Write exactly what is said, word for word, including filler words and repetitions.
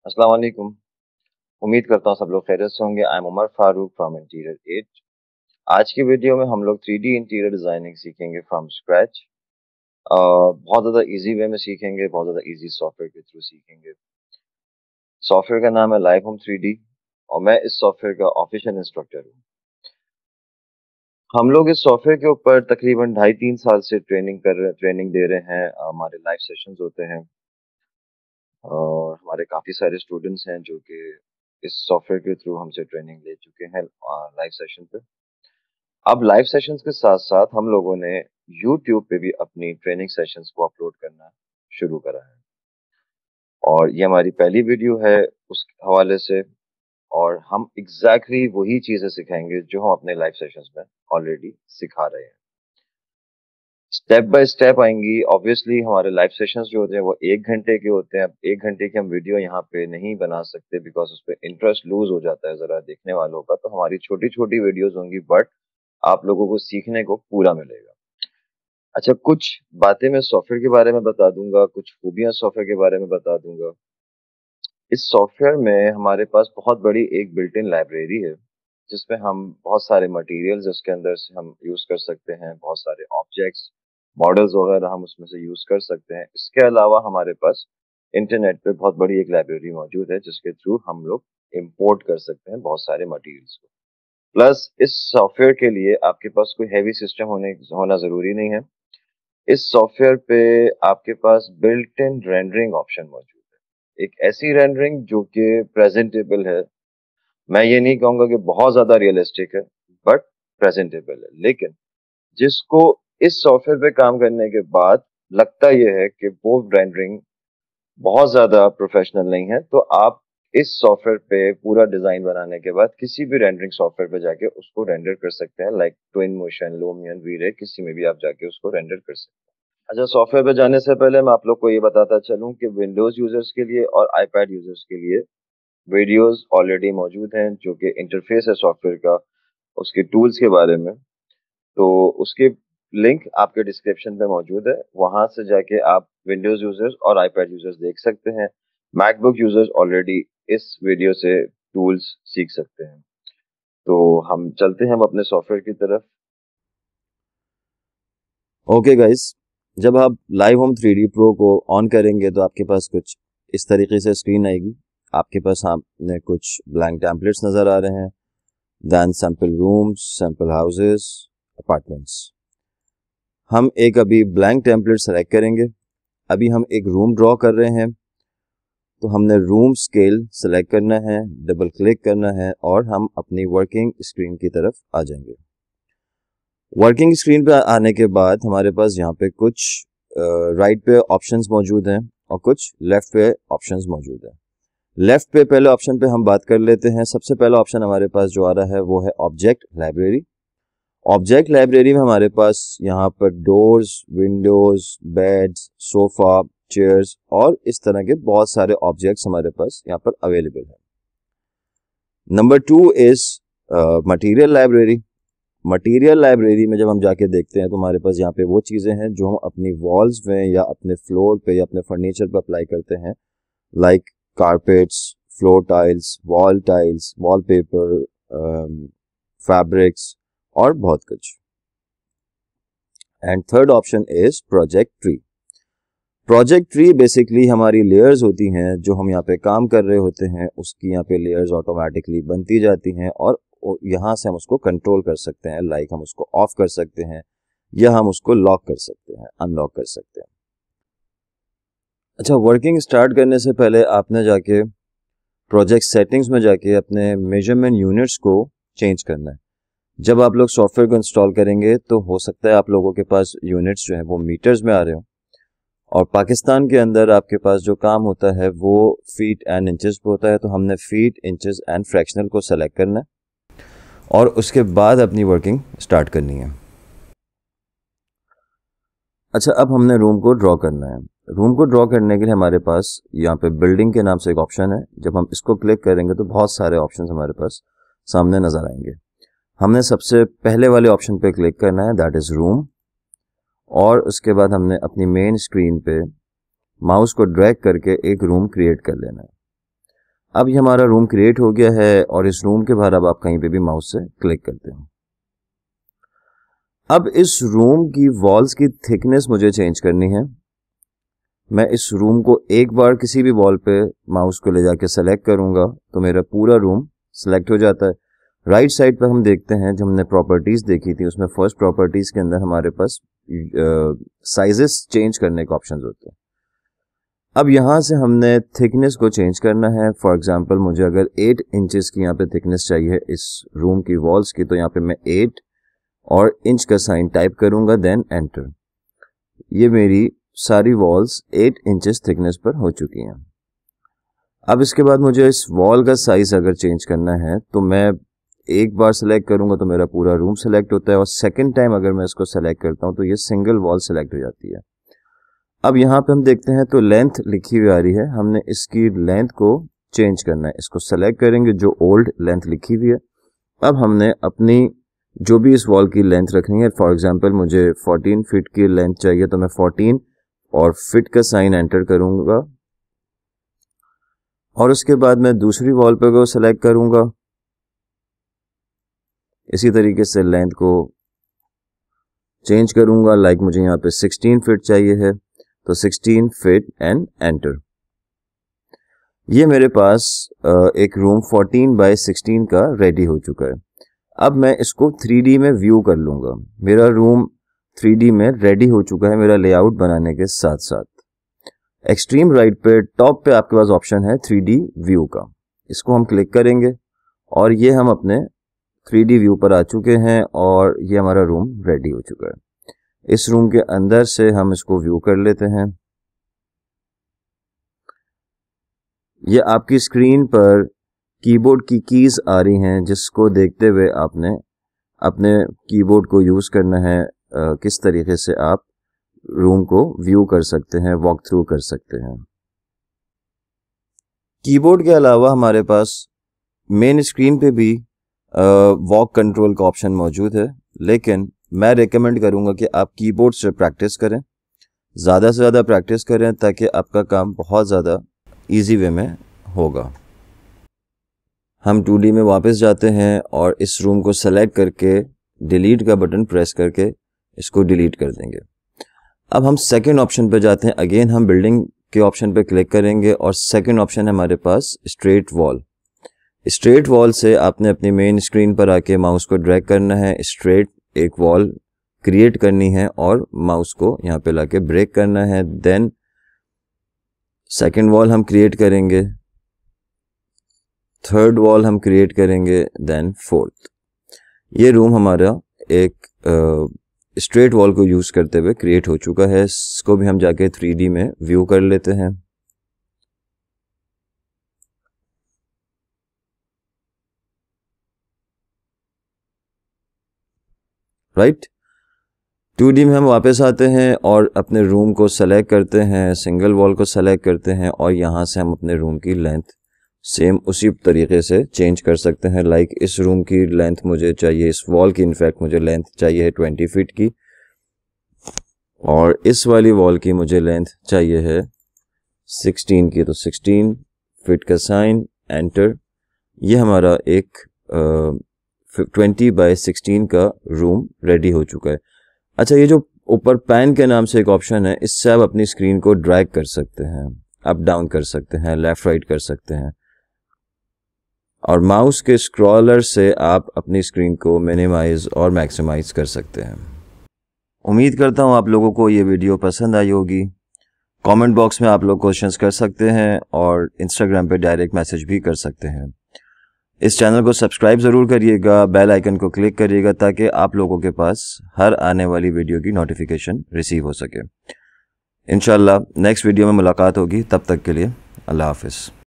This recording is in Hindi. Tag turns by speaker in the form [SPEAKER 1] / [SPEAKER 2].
[SPEAKER 1] अस्सलाम वालेकुम। उम्मीद करता हूँ सब लोग खैरियत से होंगे। I am Umar Farooq from interior eight. आज की वीडियो में हम लोग थ्री डी इंटीरियर डिजाइनिंग सीखेंगे फ्रॉम स्क्रैच। बहुत ज़्यादा इजी वे में सीखेंगे, बहुत ज़्यादा इजी सॉफ्टवेयर के थ्रू सीखेंगे। सॉफ्टवेयर का नाम है लाइव होम थ्री डी और मैं इस सॉफ्टवेयर का ऑफिशियल इंस्ट्रक्टर हूँ। हम लोग इस सॉफ्टवेयर के ऊपर तकरीबन ढाई तीन साल से ट्रेनिंग कर रहे ट्रेनिंग दे रहे हैं। हमारे लाइव सेशंस होते हैं और हमारे काफ़ी सारे स्टूडेंट्स हैं जो कि इस सॉफ्टवेयर के थ्रू हमसे ट्रेनिंग ले चुके हैं लाइव सेशन पे। अब लाइव सेशंस के साथ साथ हम लोगों ने यूट्यूब पे भी अपनी ट्रेनिंग सेशंस को अपलोड करना शुरू करा है और ये हमारी पहली वीडियो है उस हवाले से। और हम एग्जैक्टली exactly वही चीजें सिखाएंगे जो हम अपने लाइव सेशंस में ऑलरेडी सिखा रहे हैं। स्टेप बाय स्टेप आएंगी। ऑब्वियसली हमारे लाइव सेशंस जो होते हैं वो एक घंटे के होते हैं। अब एक घंटे की हम वीडियो यहाँ पे नहीं बना सकते बिकॉज उस पर इंटरेस्ट लूज हो जाता है जरा देखने वालों का। तो हमारी छोटी छोटी वीडियोस होंगी बट आप लोगों को सीखने को पूरा मिलेगा। अच्छा, कुछ बातें मैं सॉफ्टवेयर के बारे में बता दूंगा, कुछ खूबियां सॉफ्टवेयर के बारे में बता दूंगा। इस सॉफ्टवेयर में हमारे पास बहुत बड़ी एक बिल्ट इन लाइब्रेरी है जिसमें हम बहुत सारे मटेरियल्स उसके अंदर से हम यूज कर सकते हैं। बहुत सारे ऑब्जेक्ट्स, मॉडल्स वगैरह हम उसमें से यूज कर सकते हैं। इसके अलावा हमारे पास इंटरनेट पे बहुत बड़ी एक लाइब्रेरी मौजूद है जिसके थ्रू हम लोग इंपोर्ट कर सकते हैं बहुत सारे मटेरियल्स को। प्लस इस सॉफ्टवेयर के लिए आपके पास कोई हैवी सिस्टम होने होना जरूरी नहीं है। इस सॉफ्टवेयर पे आपके पास बिल्ट इन रेंडरिंग ऑप्शन मौजूद है। एक ऐसी रेंडरिंग जो कि प्रेजेंटेबल है। मैं ये नहीं कहूंगा कि बहुत ज्यादा रियलिस्टिक है बट प्रेजेंटेबल है। लेकिन जिसको इस सॉफ्टवेयर पे काम करने के बाद लगता यह है कि वो रेंडरिंग बहुत ज्यादा प्रोफेशनल नहीं है, तो आप इस सॉफ्टवेयर पे पूरा डिजाइन बनाने के बाद किसी भी रेंडरिंग सॉफ्टवेयर पे जाके उसको रेंडर कर सकते हैं। Like twin motion, Lumion, V Ray, किसी में भी आप जाके उसको रेंडर कर सकते हैं। अच्छा, सॉफ्टवेयर पे जाने से पहले मैं आप लोग को ये बताता चलूं कि विंडोज यूजर्स के लिए और आईपैड यूजर्स के लिए वीडियोस ऑलरेडी मौजूद हैं जो कि इंटरफेस है सॉफ्टवेयर का, उसके टूल्स के बारे में। तो उसके लिंक आपके डिस्क्रिप्शन पे मौजूद है, वहां से जाके आप विंडोज यूजर्स और आईपैड यूजर्स देख सकते हैं। मैकबुक यूजर्स ऑलरेडी इस वीडियो से टूल्स सीख सकते हैं। तो हम चलते हैं हम अपने सॉफ्टवेयर की तरफ। ओके गाइस, जब आप live home three D pro को ऑन करेंगे तो आपके पास कुछ इस तरीके से स्क्रीन आएगी। आपके पास सामने कुछ ब्लैंक टेम्पलेट्स नजर आ रहे हैं, then sample rooms, sample houses, apartments. हम एक अभी ब्लैंक टेम्पलेट सेलेक्ट करेंगे। अभी हम एक रूम ड्रॉ कर रहे हैं तो हमने रूम स्केल सेलेक्ट करना है, डबल क्लिक करना है और हम अपनी वर्किंग स्क्रीन की तरफ आ जाएंगे। वर्किंग स्क्रीन पे आने के बाद हमारे पास यहाँ पे कुछ राइट पे ऑप्शंस मौजूद हैं और कुछ लेफ्ट पे ऑप्शंस मौजूद हैं। लेफ्ट पे पहले ऑप्शन पे हम बात कर लेते हैं। सबसे पहला ऑप्शन हमारे पास जो आ रहा है वो है ऑब्जेक्ट लाइब्रेरी। ऑब्जेक्ट लाइब्रेरी में हमारे पास यहाँ पर doors, windows, beds, sofa, chairs और इस तरह के बहुत सारे ऑब्जेक्ट्स हमारे पास यहाँ पर अवेलेबल है। Number two is material library. Material library में जब हम जाके देखते हैं तो हमारे पास यहाँ पे वो चीज़ें हैं जो हम अपनी वॉल्स में या अपने फ्लोर पे या अपने फर्नीचर पे अप्लाई करते हैं, like carpets, floor tiles, wall tiles, wallpaper, fabrics और बहुत कुछ। And third option is project tree. Project tree basically हमारी लेयर्स होती हैं जो हम यहाँ पे काम कर रहे होते हैं, उसकी यहाँ पे लेयर्स ऑटोमेटिकली बनती जाती हैं और यहाँ से हम उसको कंट्रोल कर सकते हैं। लाइक हम उसको ऑफ कर सकते हैं या हम उसको लॉक कर सकते हैं, अनलॉक कर सकते हैं। अच्छा, वर्किंग स्टार्ट करने से पहले आपने जाके प्रोजेक्ट सेटिंग्स में जाके अपने मेजरमेंट यूनिट्स को चेंज करना है। जब आप लोग सॉफ्टवेयर को इंस्टॉल करेंगे तो हो सकता है आप लोगों के पास यूनिट्स जो हैं वो मीटर्स में आ रहे हो और पाकिस्तान के अंदर आपके पास जो काम होता है वो फीट एंड इंचेस पे होता है। तो हमने फीट, इंचेस एंड फ्रैक्शनल को सेलेक्ट करना है और उसके बाद अपनी वर्किंग स्टार्ट करनी है। अच्छा, अब हमने रूम को ड्रॉ करना है। रूम को ड्रॉ करने के लिए हमारे पास यहाँ पे बिल्डिंग के नाम से एक ऑप्शन है। जब हम इसको क्लिक करेंगे तो बहुत सारे ऑप्शन हमारे पास सामने नजर आएंगे। हमने सबसे पहले वाले ऑप्शन पे क्लिक करना है, दैट इज रूम, और उसके बाद हमने अपनी मेन स्क्रीन पे माउस को ड्रैग करके एक रूम क्रिएट कर लेना है।
[SPEAKER 2] अब ये हमारा रूम क्रिएट हो गया है और इस रूम के बाहर अब आप कहीं पे भी माउस से क्लिक करते हैं। अब इस रूम की वॉल्स की थिकनेस मुझे चेंज करनी है। मैं इस रूम को एक बार किसी भी वॉल पे माउस को ले जाके सेलेक्ट करूंगा तो मेरा पूरा रूम सेलेक्ट हो जाता है। राइट साइड पर हम देखते हैं जब हमने प्रॉपर्टीज देखी थी उसमें फर्स्ट प्रॉपर्टीज के अंदर हमारे पास साइजेस चेंज करने के ऑप्शंस होते हैं। अब यहाँ से हमने थिकनेस को चेंज करना है। फॉर एग्जांपल मुझे अगर एट इंचेस की यहाँ पे थिकनेस चाहिए इस रूम की वॉल्स की, तो यहाँ पे मैं एट और इंच का साइन टाइप करूंगा, देन एंटर। ये मेरी सारी वॉल्स एट इंचेस थिकनेस पर हो चुकी हैं। अब इसके बाद मुझे इस वॉल का साइज अगर चेंज करना है तो मैं एक बार सेलेक्ट करूंगा तो मेरा पूरा रूम सेलेक्ट होता है, और सेकेंड टाइम अगर मैं इसको सेलेक्ट करता हूं तो ये सिंगल वॉल सेलेक्ट हो जाती है। अब यहाँ पे हम देखते हैं तो लेंथ लिखी हुई आ रही है, हमने इसकी लेंथ को चेंज करना है। इसको सेलेक्ट करेंगे जो ओल्ड लेंथ लिखी हुई है। अब हमने अपनी जो भी इस वॉल की लेंथ रखनी है, फॉर एग्जांपल मुझे फोर्टीन फीट की लेंथ चाहिए तो मैं फोर्टीन और फिट का साइन एंटर करूंगा, और उसके बाद मैं दूसरी वॉल पे को सेलेक्ट करूंगा। इसी तरीके से लेंथ को चेंज करूंगा, लाइक मुझे यहाँ पे सिक्सटीन फीट चाहिए है तो सिक्सटीन फीट एंड एंटर। ये मेरे पास एक रूम फोर्टीन बाय सिक्सटीन का रेडी हो चुका है। अब मैं इसको थ्री डी में व्यू कर लूंगा। मेरा रूम थ्री डी में रेडी हो चुका है मेरा लेआउट बनाने के साथ साथ। एक्सट्रीम राइट पे टॉप पे आपके पास ऑप्शन है थ्री डी व्यू का, इसको हम क्लिक करेंगे और ये हम अपने थ्री डी व्यू पर आ चुके हैं और ये हमारा रूम रेडी हो चुका है। इस रूम के अंदर से हम इसको व्यू कर लेते हैं। ये आपकी स्क्रीन पर कीबोर्ड की कीज आ रही हैं जिसको देखते हुए आपने अपने कीबोर्ड को यूज करना है। आ, किस तरीके से आप रूम को व्यू कर सकते हैं, वॉक थ्रू कर सकते हैं। कीबोर्ड के अलावा हमारे पास मेन स्क्रीन पे भी वॉक कंट्रोल का ऑप्शन मौजूद है, लेकिन मैं रेकमेंड करूंगा कि आप कीबोर्ड से प्रैक्टिस करें, ज़्यादा से ज़्यादा प्रैक्टिस करें ताकि आपका काम बहुत ज़्यादा इजी वे में होगा। हम टू डी में वापस जाते हैं और इस रूम को सेलेक्ट करके डिलीट का बटन प्रेस करके इसको डिलीट कर देंगे। अब हम सेकंड ऑप्शन पे जाते हैं। अगेन हम बिल्डिंग के ऑप्शन पे क्लिक करेंगे और सेकंड ऑप्शन है हमारे पास स्ट्रेट वॉल। स्ट्रेट वॉल से आपने अपनी मेन स्क्रीन पर आके माउस को ड्रैग करना है, स्ट्रेट एक वॉल क्रिएट करनी है और माउस को यहाँ पे लाके ब्रेक करना है। देन सेकंड वॉल हम क्रिएट करेंगे, थर्ड वॉल हम क्रिएट करेंगे, देन फोर्थ। ये रूम हमारा एक स्ट्रेट वॉल को यूज करते हुए क्रिएट हो चुका है। इसको भी हम जाके थ्री डी में व्यू कर लेते हैं। राइट, टू डी में हम वापस आते हैं और अपने रूम को सेलेक्ट करते हैं, सिंगल वॉल को सेलेक्ट करते हैं और यहाँ से हम अपने रूम की लेंथ सेम उसी तरीके से चेंज कर सकते हैं। लाइक इस रूम की लेंथ मुझे चाहिए, इस वॉल की इनफैक्ट मुझे लेंथ चाहिए है ट्वेंटी फीट की, और इस वाली वॉल की मुझे लेंथ चाहिए है सिक्सटीन की, तो सिक्सटीन फीट का साइन एंटर। ये हमारा एक ट्वेंटी बाय सिक्सटीन का रूम रेडी हो चुका है। अच्छा, ये जो ऊपर पैन के नाम से एक ऑप्शन है, इससे आप अपनी स्क्रीन को ड्रैग कर सकते हैं, अप डाउन कर सकते हैं, लेफ्ट राइट कर सकते हैं, और माउस के स्क्रॉलर से आप अपनी स्क्रीन को मिनिमाइज और मैक्सिमाइज कर सकते हैं। उम्मीद करता हूँ आप लोगों को ये वीडियो पसंद आई होगी। कमेंट बॉक्स में आप लोग क्वेश्चंस कर सकते हैं और इंस्टाग्राम पे डायरेक्ट मैसेज भी कर सकते हैं। इस चैनल को सब्सक्राइब ज़रूर करिएगा, बेल आइकन को क्लिक करिएगा ताकि आप लोगों के पास हर आने वाली वीडियो की नोटिफिकेशन रिसीव हो सके। इंशाल्लाह नेक्स्ट वीडियो में मुलाकात होगी, तब तक के लिए अल्लाह हाफिज़।